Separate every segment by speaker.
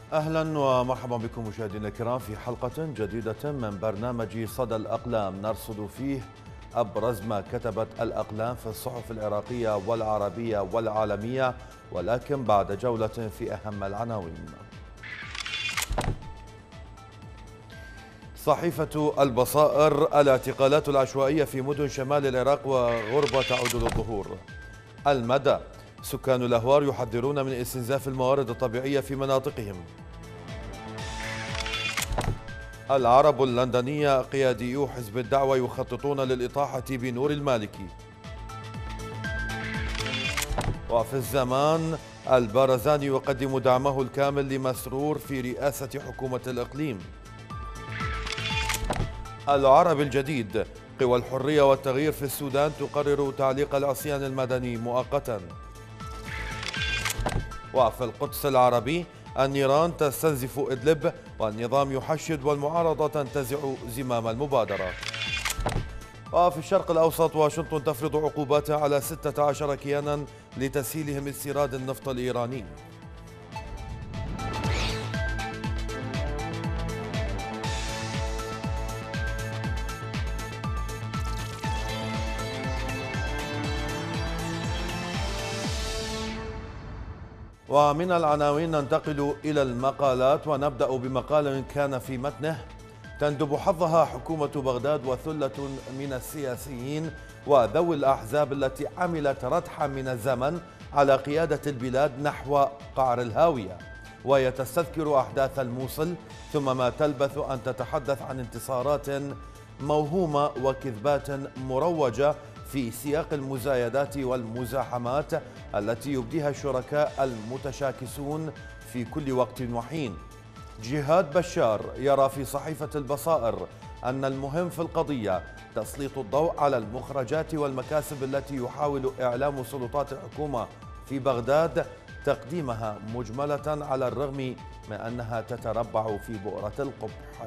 Speaker 1: أهلا ومرحبا بكم مشاهدينا الكرام في حلقة جديدة من برنامج صدى الأقلام نرصد فيه أبرز ما كتبت الأقلام في الصحف العراقية والعربية والعالمية، ولكن بعد جولة في أهم العناوين. صحيفة البصائر: الاعتقالات العشوائية في مدن شمال العراق وغربة تعود للظهور. المدى: سكان الأهوار يحذرون من استنزاف الموارد الطبيعية في مناطقهم. العرب اللندنية: قياديو حزب الدعوة يخططون للإطاحة بنور المالكي. وفي الزمان: البارزاني يقدم دعمه الكامل لمسرور في رئاسة حكومة الإقليم. العرب الجديد: قوى الحرية والتغيير في السودان تقرر تعليق العصيان المدني مؤقتا. وفي القدس العربي: النيران تستنزف إدلب والنظام يحشد والمعارضة تنتزع زمام المبادرة. وفي الشرق الأوسط: واشنطن تفرض عقوبات على 16 كيانا لتسهيلهم استيراد النفط الإيراني. ومن العناوين ننتقل إلى المقالات، ونبدأ بمقال كان في متنه: تندب حظها حكومة بغداد وثلة من السياسيين وذوي الأحزاب التي عملت ردحا من الزمن على قيادة البلاد نحو قعر الهاوية، وهي تستذكر أحداث الموصل ثم ما تلبث أن تتحدث عن انتصارات موهومة وكذبات مروجة في سياق المزايدات والمزاحمات التي يبديها الشركاء المتشاكسون في كل وقت وحين. جهاد بشار يرى في صحيفة البصائر أن المهم في القضية تسليط الضوء على المخرجات والمكاسب التي يحاول إعلام سلطات الحكومة في بغداد تقديمها مجملة، على الرغم من أنها تتربع في بؤرة القبح.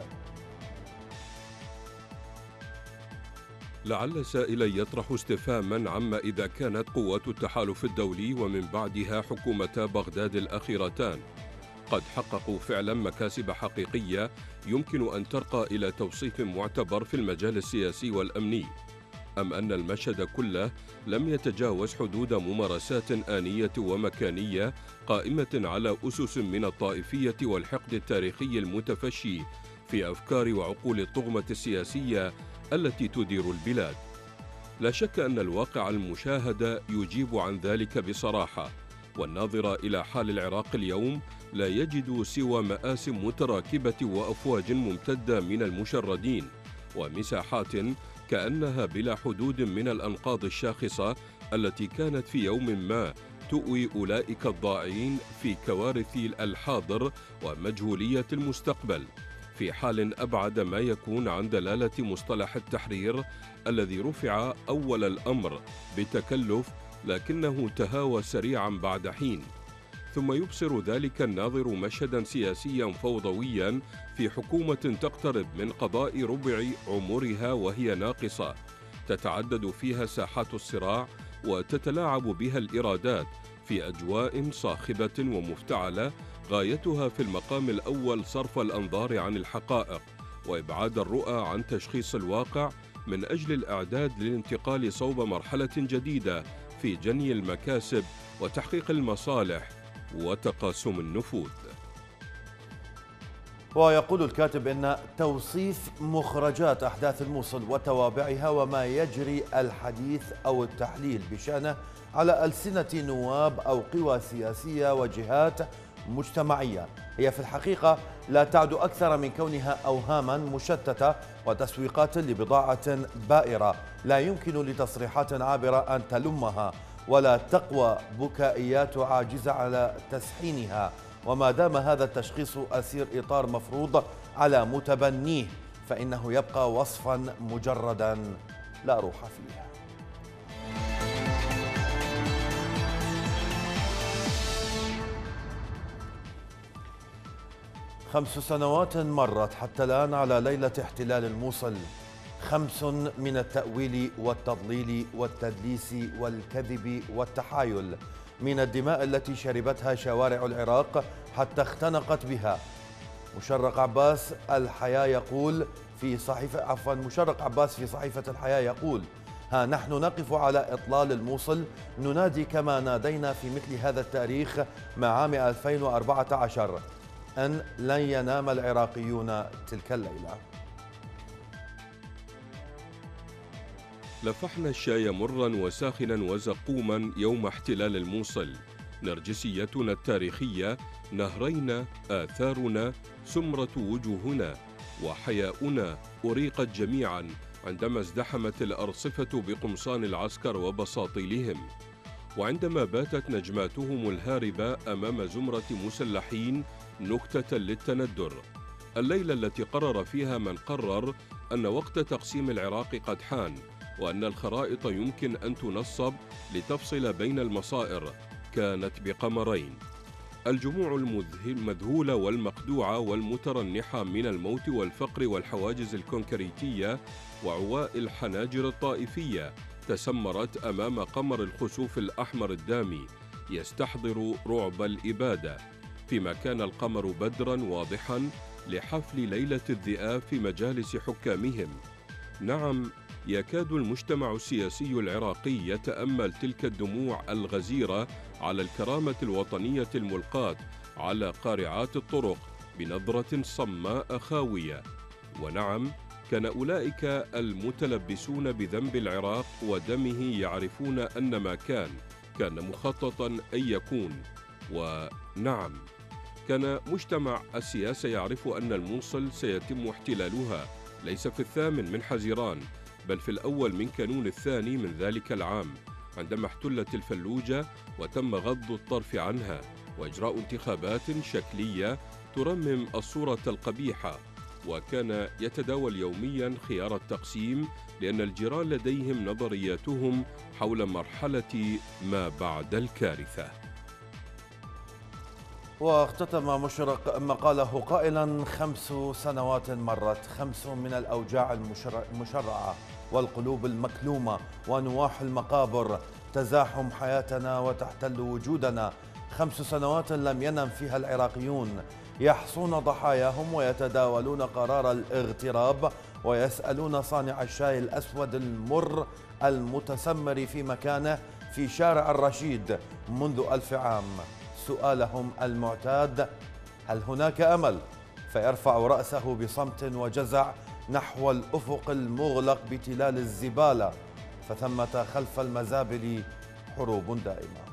Speaker 2: لعل سائلا يطرح استفهاما عما إذا كانت قوات التحالف الدولي ومن بعدها حكومة بغداد الأخيرتان قد حققوا فعلا مكاسب حقيقية يمكن أن ترقى إلى توصيف معتبر في المجال السياسي والأمني، أم أن المشهد كله لم يتجاوز حدود ممارسات آنية ومكانية قائمة على أسس من الطائفية والحقد التاريخي المتفشي في أفكار وعقول الطغمة السياسية التي تدير البلاد. لا شك أن الواقع المشاهد يجيب عن ذلك بصراحة، والناظر إلى حال العراق اليوم لا يجد سوى مآسم متراكبة وأفواج ممتدة من المشردين ومساحات كأنها بلا حدود من الأنقاض الشاخصة التي كانت في يوم ما تؤوي أولئك الضائعين في كوارث الحاضر ومجهولية المستقبل، في حال أبعد ما يكون عن دلالة مصطلح التحرير الذي رفع أول الأمر بتكلف لكنه تهاوى سريعا بعد حين. ثم يبصر ذلك الناظر مشهدا سياسيا فوضويا في حكومة تقترب من قضاء ربع عمرها وهي ناقصة، تتعدد فيها ساحات الصراع وتتلاعب بها الإرادات في أجواء صاخبة ومفتعلة، غايتها في المقام الأول صرف الأنظار عن الحقائق وإبعاد الرؤى عن تشخيص الواقع من أجل الإعداد للانتقال صوب مرحلة جديدة في جني المكاسب وتحقيق المصالح وتقاسم النفوذ.
Speaker 1: ويقول الكاتب إن توصيف مخرجات أحداث الموصل وتوابعها وما يجري الحديث أو التحليل بشأنه على ألسنة نواب أو قوى سياسية وجهات مجتمعية هي في الحقيقة لا تعد أكثر من كونها أوهاما مشتتة وتسويقات لبضاعة بائرة لا يمكن لتصريحات عابرة أن تلمها، ولا تقوى بكائيات عاجزة على تسحينها. وما دام هذا التشخيص أسير إطار مفروض على متبنيه فإنه يبقى وصفا مجردا لا روح فيه. 5 سنوات مرت حتى الآن على ليلة احتلال الموصل، 5 من التأويل والتضليل والتدليس والكذب والتحايل، من الدماء التي شربتها شوارع العراق حتى اختنقت بها. مشرق عباس في صحيفة الحياة يقول: ها نحن نقف على إطلال الموصل، ننادي كما نادينا في مثل هذا التاريخ مع عام 2014 أن لن ينام العراقيون تلك الليلة.
Speaker 2: لفحنا الشاي مرا وساخنا وزقوما يوم احتلال الموصل، نرجسيتنا التاريخية، نهرينا، آثارنا، سمرة وجوهنا وحياؤنا أريقت جميعا عندما ازدحمت الأرصفة بقمصان العسكر وبساطيلهم، وعندما باتت نجماتهم الهاربة أمام زمرة مسلحين نكتة للتندر. الليلة التي قرر فيها من قرر أن وقت تقسيم العراق قد حان، وأن الخرائط يمكن أن تنصب لتفصل بين المصائر، كانت بقمرين: الجموع المذهولة والمخدوعة والمترنحة من الموت والفقر والحواجز الكونكريتية وعواء الحناجر الطائفية تسمرت أمام قمر الخسوف الأحمر الدامي يستحضر رعب الإبادة، فيما كان القمر بدرا واضحا لحفل ليلة الذئاب في مجالس حكامهم. نعم، يكاد المجتمع السياسي العراقي يتأمل تلك الدموع الغزيرة على الكرامة الوطنية الملقاة على قارعات الطرق بنظرة صماء خاوية. ونعم، كان أولئك المتلبسون بذنب العراق ودمه يعرفون أن ما كان مخططا أن يكون. ونعم، كان مجتمع السياسة يعرف أن الموصل سيتم احتلالها ليس في 8 من حزيران، بل في الأول من كانون الثاني من ذلك العام، عندما احتلت الفلوجة وتم غض الطرف عنها وإجراء انتخابات شكلية ترمم الصورة القبيحة. وكان يتداول يوميا خيار التقسيم، لأن الجيران لديهم نظرياتهم حول مرحلة ما بعد الكارثة.
Speaker 1: واختتم مشرق مقاله قائلا: 5 سنوات مرت، 5 من الأوجاع المشرعة والقلوب المكلومة ونواح المقابر تزاحم حياتنا وتحتل وجودنا. 5 سنوات لم ينم فيها العراقيون، يحصون ضحاياهم ويتداولون قرار الاغتراب ويسألون صانع الشاي الأسود المر المتسمر في مكانه في شارع الرشيد منذ 1000 عام سؤالهم المعتاد: هل هناك أمل؟ فيرفع رأسه بصمت وجزع نحو الأفق المغلق بتلال الزبالة، فثمة خلف المزابل حروب دائمة.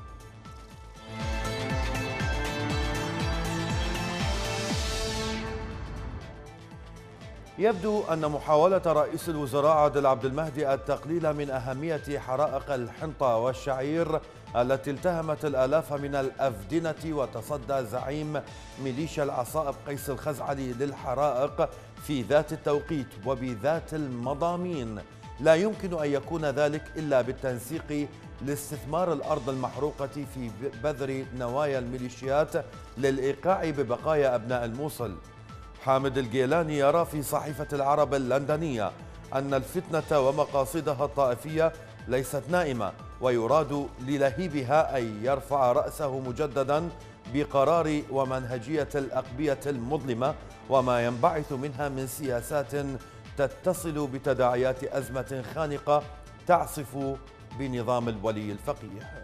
Speaker 1: يبدو أن محاولة رئيس الوزراء عادل عبد المهدي التقليل من أهمية حرائق الحنطة والشعير التي التهمت الآلاف من الأفدنة وتصدى زعيم ميليشيا العصائب قيس الخزعلي للحرائق في ذات التوقيت وبذات المضامين لا يمكن أن يكون ذلك إلا بالتنسيق لاستثمار الأرض المحروقة في بذر نوايا الميليشيات للإيقاع ببقايا أبناء الموصل. حامد الجيلاني يرى في صحيفة العرب اللندنية أن الفتنة ومقاصدها الطائفية ليست نائمة، ويراد للهيبها أن يرفع رأسه مجددا بقرار ومنهجية الأقبية المظلمة وما ينبعث منها من سياسات تتصل بتداعيات أزمة خانقة تعصف بنظام الولي الفقيه.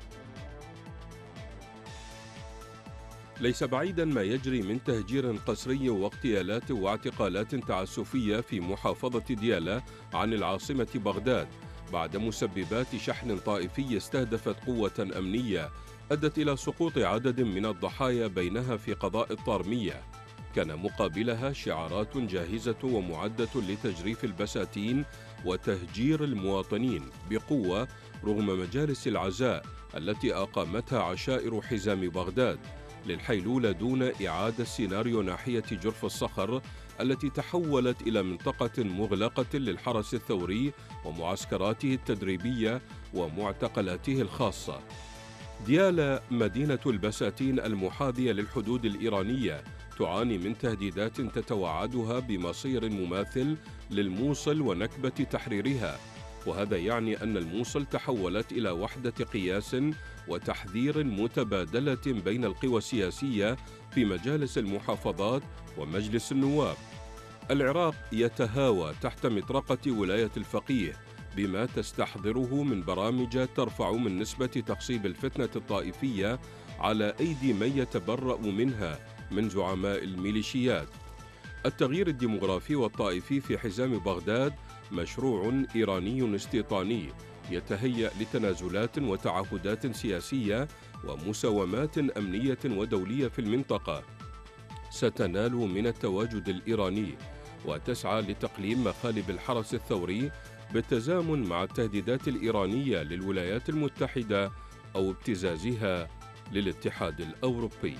Speaker 2: ليس بعيدا ما يجري من تهجير قسري واغتيالات واعتقالات تعسفية في محافظة ديالى عن العاصمة بغداد بعد مسببات شحن طائفي استهدفت قوة أمنية أدت إلى سقوط عدد من الضحايا بينها في قضاء الطارمية. كان مقابلها شعارات جاهزة ومعدة لتجريف البساتين وتهجير المواطنين بقوة رغم مجالس العزاء التي أقامتها عشائر حزام بغداد للحيلولة دون إعادة سيناريو ناحية جرف الصخر التي تحولت إلى منطقة مغلقة للحرس الثوري ومعسكراته التدريبية ومعتقلاته الخاصة. ديالى مدينة البساتين المحاذية للحدود الإيرانية تعاني من تهديدات تتوعدها بمصير مماثل للموصل ونكبة تحريرها، وهذا يعني أن الموصل تحولت إلى وحدة قياس وتحذير متبادلة بين القوى السياسية في مجالس المحافظات ومجلس النواب. العراق يتهاوى تحت مطرقة ولاية الفقيه بما تستحضره من برامج ترفع من نسبة تخصيب الفتنة الطائفية على أيدي من يتبرأ منها من زعماء الميليشيات. التغيير الديمغرافي والطائفي في حزام بغداد مشروع إيراني استيطاني يتهيأ لتنازلات وتعهدات سياسية ومساومات أمنية ودولية في المنطقة ستنال من التواجد الإيراني، وتسعى لتقليم مخالب الحرس الثوري بالتزامن مع التهديدات الإيرانية للولايات المتحدة أو ابتزازها للاتحاد الأوروبي.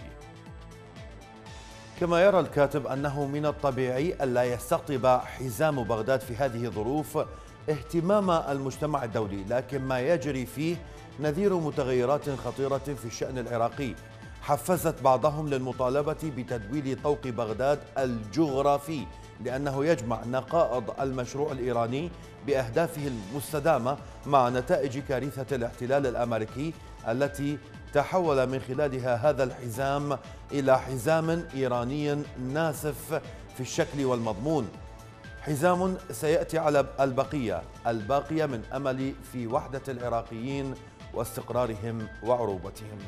Speaker 1: كما يرى الكاتب أنه من الطبيعي ألا يستقطب حزام بغداد في هذه الظروف اهتمام المجتمع الدولي، لكن ما يجري فيه نذير متغيرات خطيرة في الشأن العراقي حفزت بعضهم للمطالبة بتدويل طوق بغداد الجغرافي، لأنه يجمع نقائض المشروع الإيراني بأهدافه المستدامة مع نتائج كارثة الاحتلال الأمريكي التي تحول من خلالها هذا الحزام إلى حزام إيراني ناسف في الشكل والمضمون، حزام سيأتي على الباقية من أمل في وحدة العراقيين واستقرارهم وعروبتهم.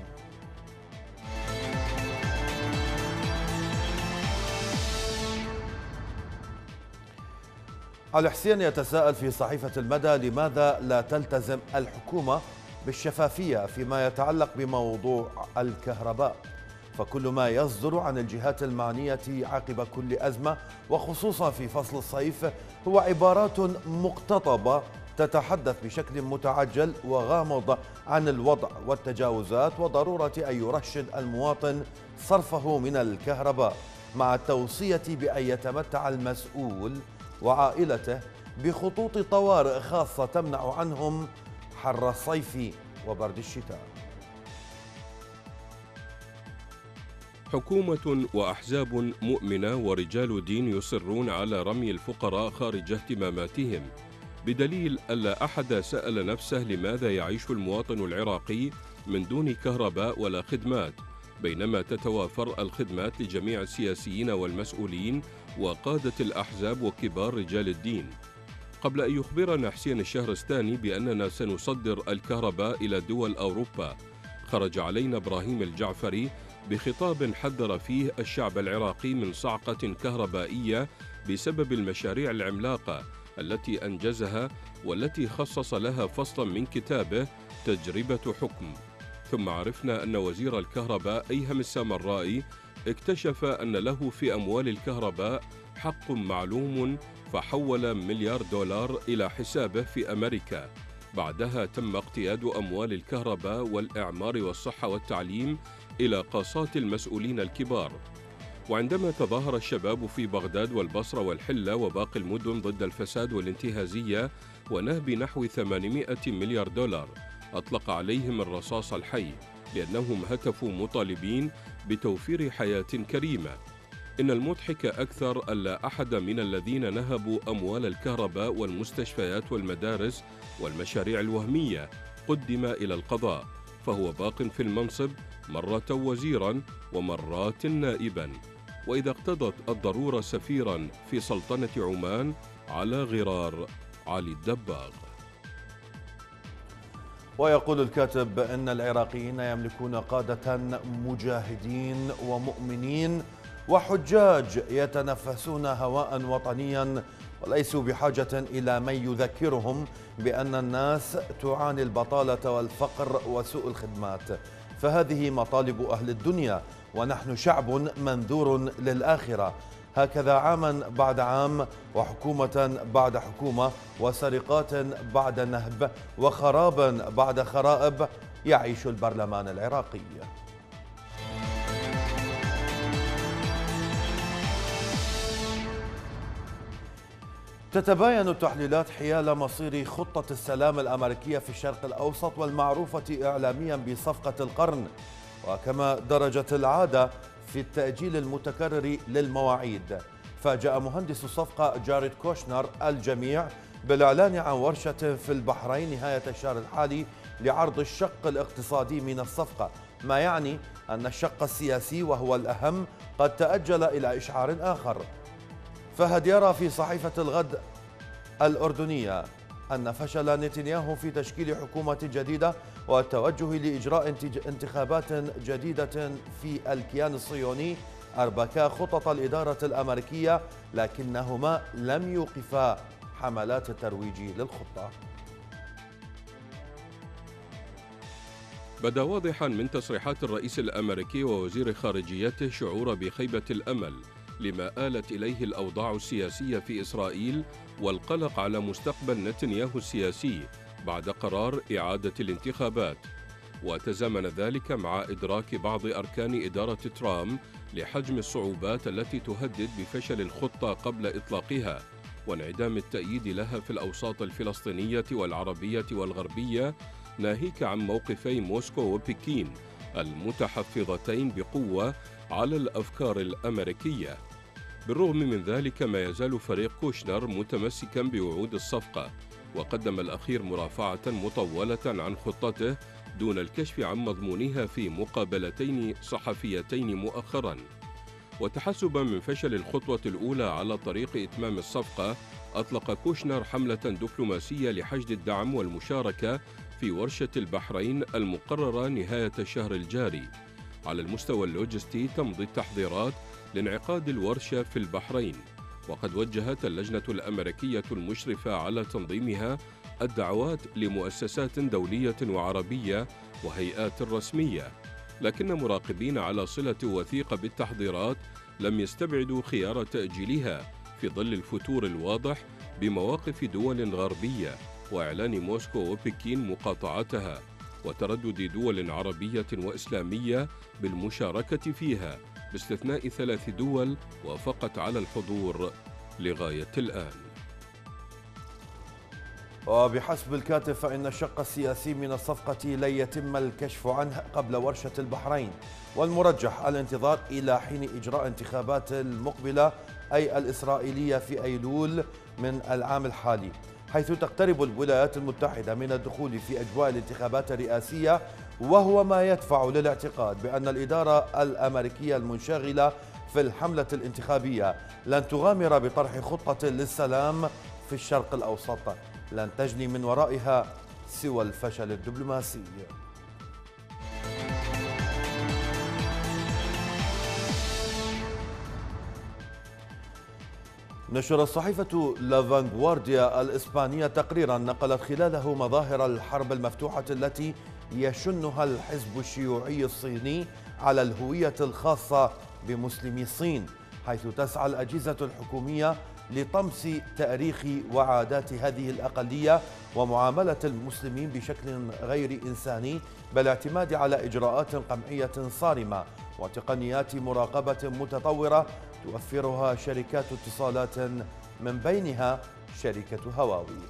Speaker 1: علي حسين يتساءل في صحيفة المدى: لماذا لا تلتزم الحكومة بالشفافية فيما يتعلق بموضوع الكهرباء؟ فكل ما يصدر عن الجهات المعنية عقب كل أزمة وخصوصا في فصل الصيف هو عبارات مقتطبة تتحدث بشكل متعجل وغامض عن الوضع والتجاوزات وضرورة أن يرشد المواطن صرفه من الكهرباء، مع التوصية بأن يتمتع المسؤول وعائلته بخطوط طوارئ خاصة تمنع عنهم حر الصيف وبرد الشتاء.
Speaker 2: حكومة وأحزاب مؤمنة ورجال دين يصرون على رمي الفقراء خارج اهتماماتهم، بدليل ألا أحد سأل نفسه لماذا يعيش المواطن العراقي من دون كهرباء ولا خدمات، بينما تتوافر الخدمات لجميع السياسيين والمسؤولين وقادة الأحزاب وكبار رجال الدين. قبل أن يخبرنا حسين الشهرستاني بأننا سنصدر الكهرباء إلى دول أوروبا، خرج علينا إبراهيم الجعفري بخطاب حذر فيه الشعب العراقي من صعقة كهربائية بسبب المشاريع العملاقة التي أنجزها والتي خصص لها فصلا من كتابه تجربة حكم. ثم عرفنا أن وزير الكهرباء أيهم السامرائي اكتشف أن له في أموال الكهرباء حق معلوم، فحول $1 مليار إلى حسابه في أمريكا. بعدها تم اقتياد أموال الكهرباء والإعمار والصحة والتعليم إلى قاصات المسؤولين الكبار. وعندما تظاهر الشباب في بغداد والبصرة والحلة وباقي المدن ضد الفساد والانتهازية ونهب نحو $800 مليار، أطلق عليهم الرصاص الحي لأنهم هتفوا مطالبين بتوفير حياة كريمة. إن المضحك أكثر ألا أحد من الذين نهبوا أموال الكهرباء والمستشفيات والمدارس والمشاريع الوهمية قدم إلى القضاء، فهو باق في المنصب مرة وزيرا ومرات نائبا، وإذا اقتضت الضرورة سفيرا في سلطنة عمان على غرار علي الدباغ.
Speaker 1: ويقول الكاتب إن العراقيين يملكون قادة مجاهدين ومؤمنين وحجاج يتنفسون هواء وطنيا، وليسوا بحاجة إلى من يذكرهم بأن الناس تعاني البطالة والفقر وسوء الخدمات، فهذه مطالب أهل الدنيا ونحن شعب منذور للآخرة. هكذا عاما بعد عام وحكومة بعد حكومة وسرقات بعد نهب وخرابا بعد خرائب يعيش البرلمان العراقي. تتباين التحليلات حيال مصير خطة السلام الأمريكية في الشرق الأوسط والمعروفة إعلاميا بصفقة القرن، وكما درجت العادة في التأجيل المتكرر للمواعيد، فاجأ مهندس الصفقة جاريد كوشنر الجميع بالإعلان عن ورشة في البحرين نهاية الشهر الحالي لعرض الشق الاقتصادي من الصفقة، ما يعني أن الشق السياسي وهو الأهم قد تأجل إلى إشعار آخر. فهد يرى في صحيفة الغد الأردنية أن فشل نتنياهو في تشكيل حكومة جديدة والتوجه لإجراء انتخابات جديدة في الكيان الصهيوني أربكا خطط الإدارة الأمريكية، لكنهما لم يوقفا حملات الترويج للخطة.
Speaker 2: بدا واضحا من تصريحات الرئيس الأمريكي ووزير خارجيته شعور بخيبة الأمل لما آلت إليه الأوضاع السياسية في إسرائيل والقلق على مستقبل نتنياهو السياسي بعد قرار إعادة الانتخابات. وتزامن ذلك مع إدراك بعض أركان إدارة ترامب لحجم الصعوبات التي تهدد بفشل الخطة قبل إطلاقها وانعدام التأييد لها في الأوساط الفلسطينية والعربية والغربية، ناهيك عن موقفي موسكو وبكين المتحفظتين بقوة على الأفكار الأمريكية. بالرغم من ذلك ما يزال فريق كوشنر متمسكا بوعود الصفقة، وقدم الأخير مرافعة مطولة عن خطته دون الكشف عن مضمونها في مقابلتين صحفيتين مؤخرا. وتحسبا من فشل الخطوة الأولى على طريق إتمام الصفقة، أطلق كوشنر حملة دبلوماسية لحشد الدعم والمشاركة في ورشة البحرين المقررة نهاية الشهر الجاري. على المستوى اللوجستي تمضي التحضيرات لانعقاد الورشة في البحرين، وقد وجهت اللجنة الأمريكية المشرفة على تنظيمها الدعوات لمؤسسات دولية وعربية وهيئات رسمية، لكن مراقبين على صلة وثيقة بالتحضيرات لم يستبعدوا خيار تأجيلها في ظل الفتور الواضح بمواقف دول غربية وإعلان موسكو وبكين مقاطعتها وتردد دول عربية وإسلامية بالمشاركة فيها، باستثناء 3 دول وافقت على الحضور لغاية الآن.
Speaker 1: وبحسب الكاتب فإن الشق السياسي من الصفقة لن يتم الكشف عنه قبل ورشة البحرين، والمرجح الانتظار إلى حين إجراء انتخابات المقبلة أي الإسرائيلية في أيلول من العام الحالي، حيث تقترب الولايات المتحدة من الدخول في أجواء الانتخابات الرئاسية، وهو ما يدفع للاعتقاد بأن الإدارة الأمريكية المنشغلة في الحملة الانتخابية لن تغامر بطرح خطة للسلام في الشرق الأوسط لن تجني من ورائها سوى الفشل الدبلوماسي. نشرت صحيفة لافانغوارديا الإسبانية تقريرا نقلت خلاله مظاهر الحرب المفتوحة التي يشنها الحزب الشيوعي الصيني على الهوية الخاصة بمسلمي الصين، حيث تسعى الأجهزة الحكومية لطمس تاريخ وعادات هذه الأقلية ومعاملة المسلمين بشكل غير إنساني، بل اعتماد على إجراءات قمعية صارمة وتقنيات مراقبة متطورة توفرها شركات اتصالات من بينها شركة هواوي.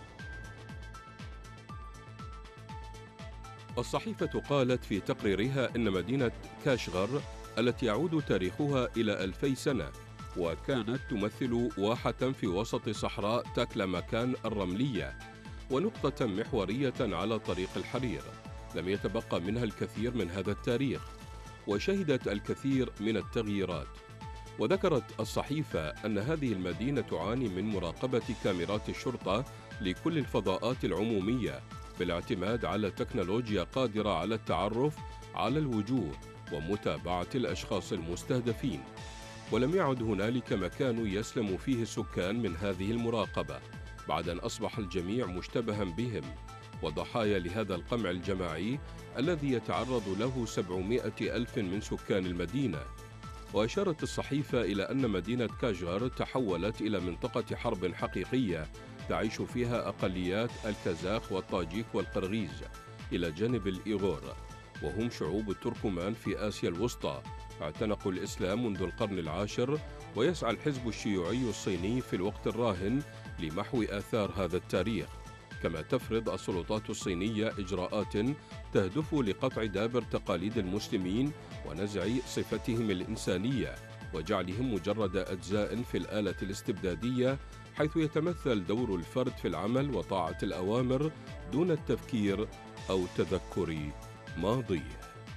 Speaker 2: الصحيفة قالت في تقريرها إن مدينة كاشغر التي يعود تاريخها إلى 2000 سنة وكانت تمثل واحة في وسط صحراء تاكلاماكان الرملية ونقطة محورية على طريق الحرير، لم يتبقى منها الكثير من هذا التاريخ وشهدت الكثير من التغييرات. وذكرت الصحيفة أن هذه المدينة تعاني من مراقبة كاميرات الشرطة لكل الفضاءات العمومية بالاعتماد على تكنولوجيا قادرة على التعرف على الوجوه ومتابعة الأشخاص المستهدفين، ولم يعد هنالك مكان يسلم فيه السكان من هذه المراقبة بعد أن أصبح الجميع مشتبها بهم وضحايا لهذا القمع الجماعي الذي يتعرض له 700 ألف من سكان المدينة. وأشارت الصحيفة إلى أن مدينة كاشغر تحولت إلى منطقة حرب حقيقية تعيش فيها أقليات الكازاخ والطاجيك والقرغيز إلى جانب الإيغور، وهم شعوب التركمان في آسيا الوسطى اعتنقوا الإسلام منذ القرن العاشر، ويسعى الحزب الشيوعي الصيني في الوقت الراهن لمحو آثار هذا التاريخ، كما تفرض السلطات الصينية إجراءات تهدف لقطع دابر تقاليد المسلمين ونزع صفتهم الإنسانية وجعلهم مجرد أجزاء في الآلة الاستبدادية حيث يتمثل دور الفرد في العمل وطاعة الأوامر دون التفكير أو تذكر ماضيه.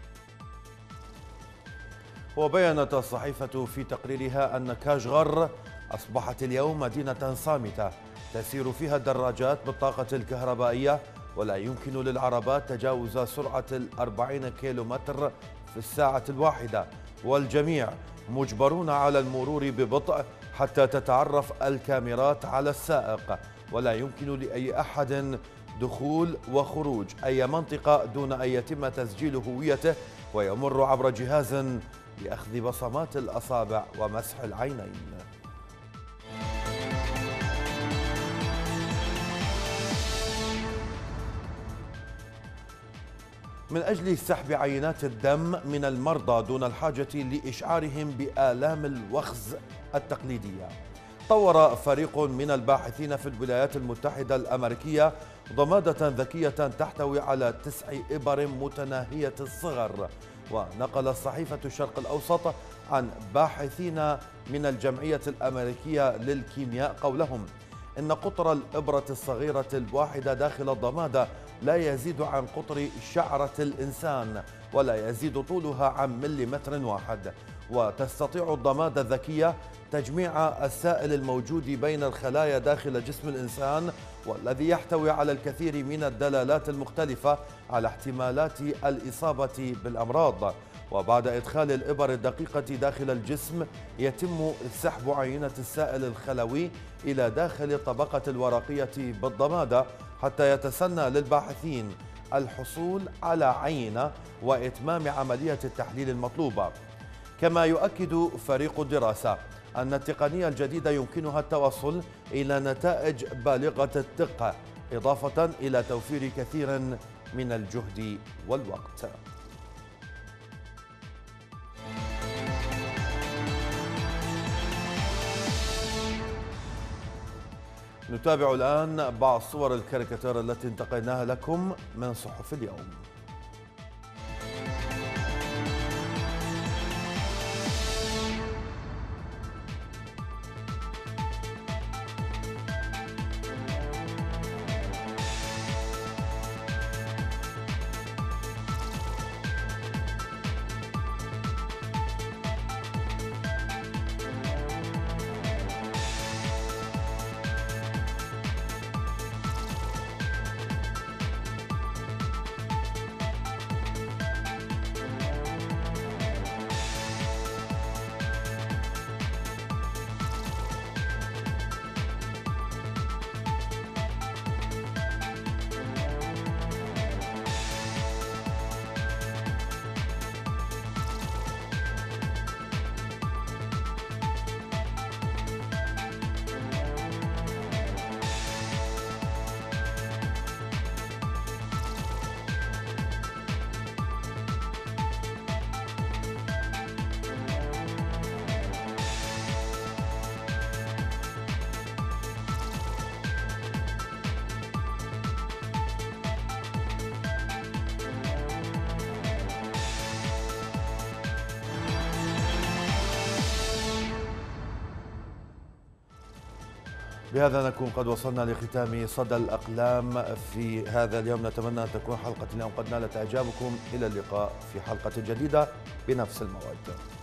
Speaker 1: وبيّنت الصحيفة في تقريرها أن كاشغر أصبحت اليوم مدينة صامتة تسير فيها الدراجات بالطاقة الكهربائية، ولا يمكن للعربات تجاوز سرعة 40 كيلومتر في الساعة الواحدة، والجميع مجبرون على المرور ببطء حتى تتعرف الكاميرات على السائق، ولا يمكن لأي أحد دخول وخروج أي منطقة دون أن يتم تسجيل هويته ويمر عبر جهاز لأخذ بصمات الأصابع ومسح العينين. من أجل سحب عينات الدم من المرضى دون الحاجة لإشعارهم بآلام الوخز التقليدية، طور فريق من الباحثين في الولايات المتحدة الأمريكية ضمادة ذكية تحتوي على 9 إبر متناهية الصغر. ونقل صحيفة الشرق الأوسط عن باحثين من الجمعية الأمريكية للكيمياء قولهم إن قطر الإبرة الصغيرة الواحدة داخل الضمادة لا يزيد عن قطر شعرة الإنسان، ولا يزيد طولها عن مليمتر واحد. وتستطيع الضمادة الذكية تجميع السائل الموجود بين الخلايا داخل جسم الإنسان، والذي يحتوي على الكثير من الدلالات المختلفة على احتمالات الإصابة بالأمراض. وبعد إدخال الإبر الدقيقة داخل الجسم يتم سحب عينة السائل الخلوي إلى داخل الطبقة الورقية بالضمادة حتى يتسنى للباحثين الحصول على عينة وإتمام عملية التحليل المطلوبة. كما يؤكد فريق الدراسة أن التقنية الجديدة يمكنها التوصل إلى نتائج بالغة الدقة، إضافة إلى توفير كثير من الجهد والوقت. نتابع الآن بعض صور الكاريكاتير التي انتقيناها لكم من صحف اليوم. بهذا نكون قد وصلنا لختام صدى الأقلام في هذا اليوم. نتمنى أن تكون حلقة اليوم قد نالت إعجابكم. إلى اللقاء في حلقة جديدة بنفس الموعد.